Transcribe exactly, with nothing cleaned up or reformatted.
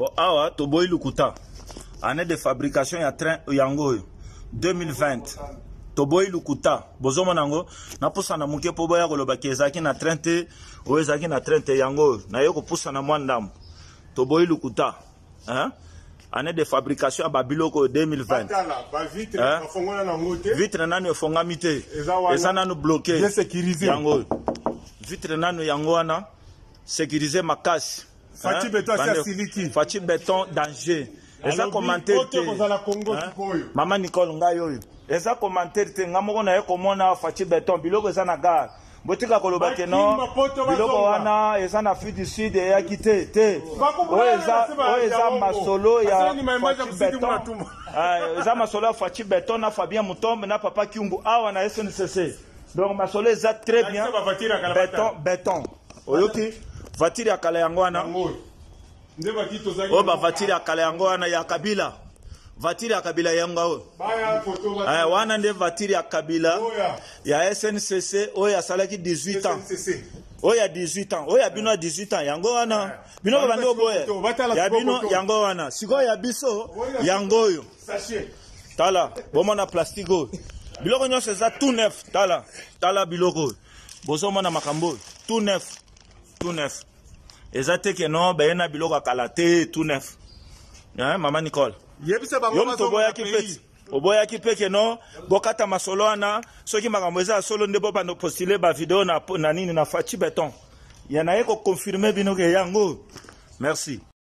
Bon, awa, Toboy Lukuta. Année de fabrication, il y a train Yango. deux mille vingt. Toboy Lukuta. Bozo monango. Na pusa na muke po boya koloba kezaki na trente. O ezaki na trente Yango. Na yoko pusa na mwandam. Toboy Lukuta. Hein? Année de fabrication à Babiloko deux mille vingt. Vitre nanu fonga mite. Eza nanu bloqué. Bien sécurisé. Yango. Vitre nanu yango wana. Sécurisé makasi. Fachi béton c'est siliki. Fachi béton danger. Eza commentaire te. Maman Nicole ngayo. Eza commentaire te ngamoko na ye komona fachi béton biloko eza na gare. Botika koloba ke non. Biloko wana eza na Afrique du Sud ya kite te. Oeza oeza masolo ya fachi béton. Ah, eza masolo ya fachi béton na Fabien Mutombe na Papa Kiungu awa na S N C C. Donc masolo eza très bien. Béton béton. Oyoki voiture ya kala yango wana. O ba voiture ya kala yango wana ya Kabila. Voiture ya Kabila yango. Eh wana nde voiture ya Kabila ya S N C C oya salaki dix-huit ans. Oya dix-huit ans. Oya bino dix-huit ans yango wana. Bino ba bando boye. Ya bino yango wana. Siko ya biso yango yo. Tala, bomona plastico. Biloko nyonso eza tout neuf. Tala, tala biloko. Bozo mona makambo. Tout neuf. Tout neuf. Ezate ke non, bayena biloko kalate tout neuf. Hein, Maman Nicole. Yom to boya ki peti. Oboya ki peke non, bokata masolo ana, soki makambo eza solo ndebo bando postuler ba vidéo na na nini na fachi béton. Yana yeko confirmer bino ke yango. Merci.